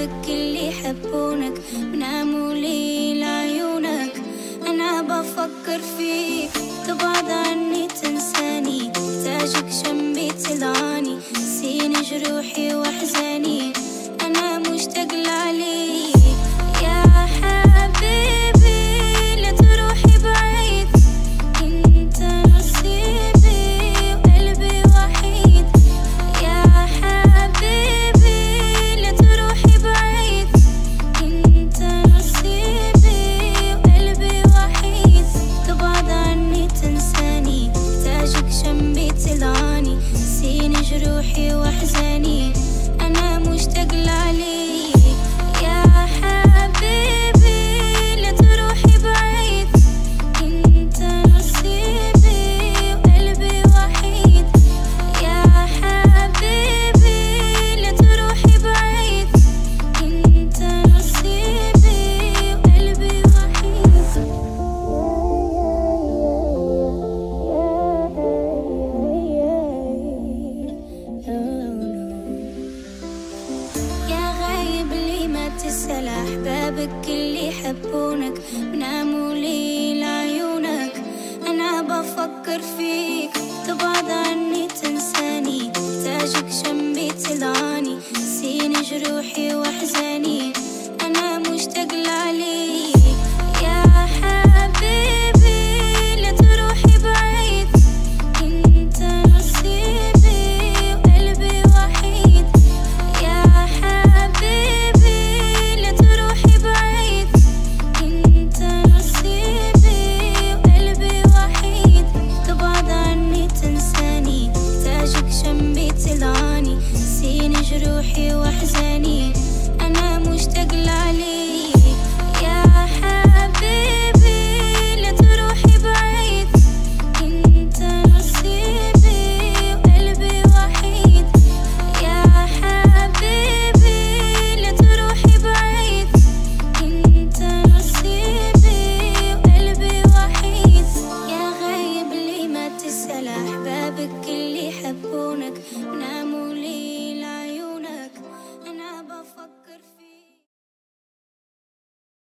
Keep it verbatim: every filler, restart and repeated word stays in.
بابك اللي يحبونك وناموا لي لعيونك. أنا بفكر فيك تبعد عني تنساني، محتاجك جنبي تلعاني، نسيني جروحي وأحزاني. أنا مشتاق لعليك يا حبيبي، لا تروحي بعيد، انت نصيبي وقلبي وحيد. يا حبيبي لا تروحي بعيد، انت نصيبي وقلبي وحيد. تبعد عني تنساني، محتاجك جنبي تلعاني، نسيني جروحي وأحزاني. أنا مشتاق لعليك يا حبيبي، لا تروحي بعيد، انت نصيبي وقلبي وحيد. يا حبيبي لا تروحي بعيد، انت نصيبي وقلبي وحيد. يا غايب لي ما تسأل أحبابك اللي يحبونك وناموا لي لعيونك. أنا بفكر فيك تبعد عني تنساني، محتاجك جنبي تلعاني، نسيني جروحي وأحزاني. أنا مشتاق لعليك يا حبيبي، لا تروحي بعيد، انت نصيبي وقلبي وحيد. يا حبيبي لا تروحي بعيد، انت نصيبي وقلبي وحيد. تبعد عني تنساني، محتاجك جنبي تلعاني، نسيني جروحي وأحزاني. أنا مشتاق لعليك